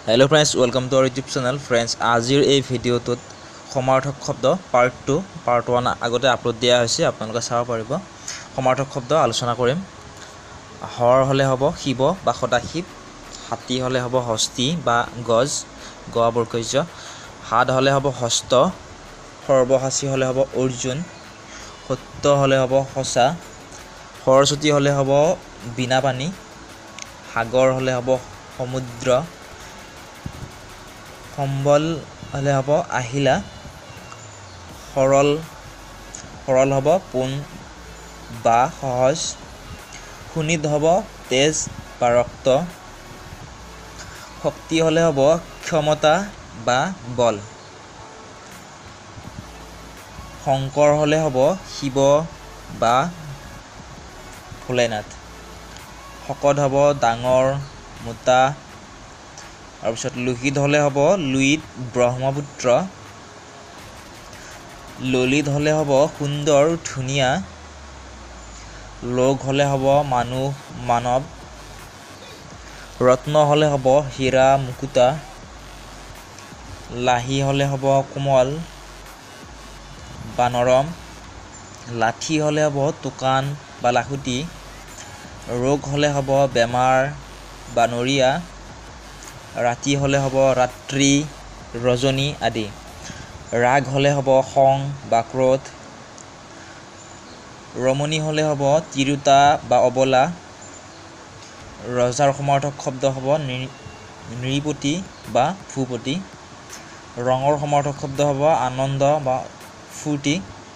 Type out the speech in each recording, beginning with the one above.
Hello friends, welcome to our YouTube channel. Friends, আজিৰ এই ভিডিঅ'টোত সমাৰ্থক শব্দ পাৰ্ট 2 পাৰ্ট 1 আগতে আপলোড দিয়া হৈছে, আপোনালোকে চাব পাৰিব। সমাৰ্থক শব্দ আলোচনা কৰিম। হৰ হলে হ'ব শিৱ বা সদাশিৱ, হাতী হলে হ'ব হস্তি বা গজ গৱা বৰ্গজ, হাত হলে হ'ব হস্ত, সৰ্বহাসী হলে হ'ব অৰ্জুন, সত্য হলে হ'ব সঁচা, সৰস্বতী হলে হ'ব বীণাপাণি, সাগৰ হলে হ'ব সমুদ্ৰ, সম্বল হলে হ'ব আহিলা, সৰল হ'ব পোন বা সহজ, সুনিত হ'ব তেজ বা ৰক্ত, শক্তি হলে হ'ব ক্ষমতা বা বল, শংকৰ হলে হ'ব শিৱ বা ভোলেনাথ, শকত হ'ব ডাঙৰ মোটা, তাৰপিছত লোহিত হলে হ'ব লুইত ব্ৰহ্মপুত্ৰ, ললিত হলে হ'ব সুন্দৰ ধুনীয়া, লোক হলে হ'ব মানুহ মানৱ, ৰত্ন হলে হ'ব হীৰা মুকুতা, লাহি হলে হ'ব কোমল বা নৰম, লাঠি হলে হ'ব টোকান বা লাখুটি, ৰোগ হলে হ'ব বেমাৰ বা নৰিয়া, ৰাতি হলে হ'ব ৰাত্ৰি ৰজনী আদি, ৰাগ হলে হ'ব খং বা ক্ৰোধ, ৰমণী হলে হ'ব তিৰোতা বা অবলা, ৰজাৰ সমাৰ্থক শব্দ হ'ব নৃপতি বা ভূপতি, ৰঙৰ সমাৰ্থক শব্দ হ'ব আনন্দ বা ফূৰ্তি,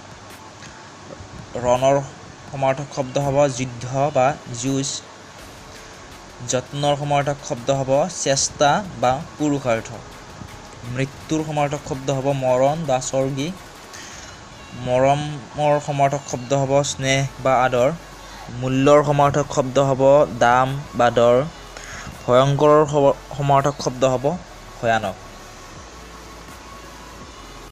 ৰণৰ সমাৰ্থক শব্দ হ'ব যুদ্ধ বা যুঁজ, যত্নৰ সমাৰ্থক শব্দ হ'ব চেষ্টা বা পুৰুষাৰ্থ, মৃত্যুৰ সমাৰ্থক শব্দ হ'ব মৰণ বা স্বৰ্গী, মৰমৰ সমাৰ্থক শব্দ হ'ব স্নেহ বা আদৰ, মূল্যৰ সমাৰ্থক শব্দ হ'ব দাম বা দৰ, ভয়ংকৰৰ সমাৰ্থক শব্দ হ'ব ভয়ানক।